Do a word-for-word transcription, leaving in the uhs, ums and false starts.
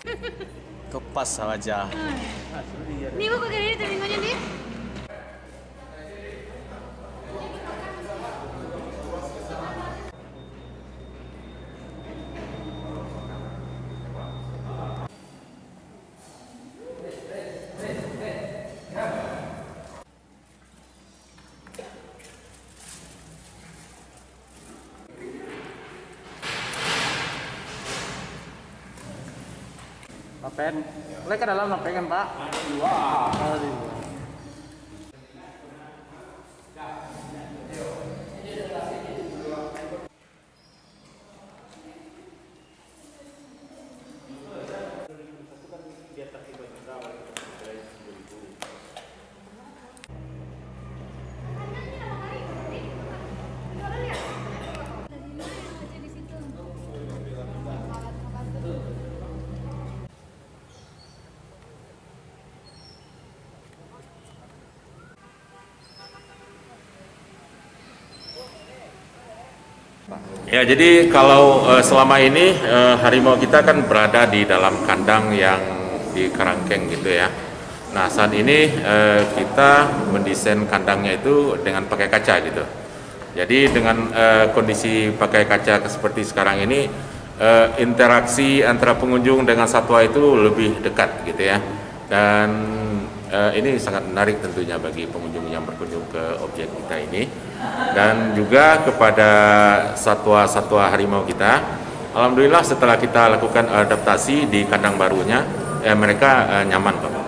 Kepas saja. Nih mau pakai ini telinganya nih. Lapen, boleh ke dalam lapen kan Pak? Wah, wow. Ya, jadi kalau uh, selama ini uh, harimau kita kan berada di dalam kandang yang di kerangkeng gitu ya. Nah, saat ini uh, kita mendesain kandangnya itu dengan pakai kaca gitu. Jadi dengan uh, kondisi pakai kaca seperti sekarang ini, uh, interaksi antara pengunjung dengan satwa itu lebih dekat gitu ya. Dan uh, ini sangat menarik tentunya bagi pengunjung yang berkunjung ke objek kita ini. Dan juga kepada satwa-satwa harimau kita, alhamdulillah setelah kita lakukan adaptasi di kandang barunya, eh, mereka eh, nyaman Pak.